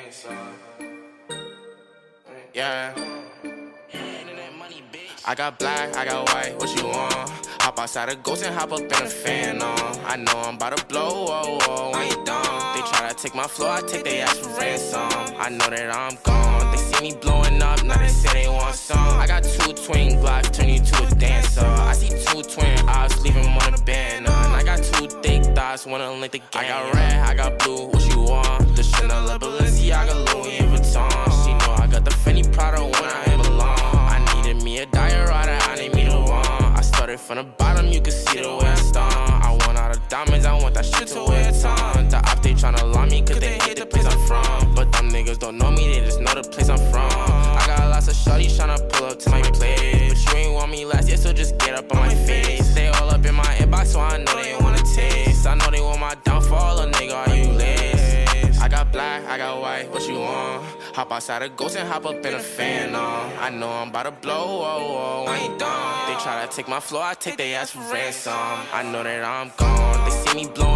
Yeah. I got black, I got white, what you want? Hop outside a ghost and hop up in a fan on. I know I'm about to blow, oh, oh, when you done. They try to take my flow, I take their ass for ransom. I know that I'm gone, they see me blowing up, now they say they want some. I got 2 twin Glocks, turn you to a dancer. I see 2 twin eyes, leave him on a banner. And I got 2 thick thighs, wanna link the gang. I got red, I got blue, what you want? The Chanel, Balenciaga, Louis Vuitton. She know I got the Fendi Prada when I belong. I needed me a diorama, I need me the one. I started from the bottom, you can see the way I stung. I want all the diamonds, I want that shit to wear a ton. The op, they tryna lie me cause they hate the place I'm from. But them niggas don't know me, they just know the place I'm from. I got lots of shorties tryna pull up to my place. But you ain't want me last year, so just get up on my face. They all up in my inbox, so I know they wanna taste. I know they want my downfall, a nigga, are you lace? I got black, I got white, what you want? Hop outside a ghost and hop up in a fan on. I know I'm about to blow, oh, oh, when you done. They try to take my flow, I take their ass for ransom. I know that I'm gone, they see me blow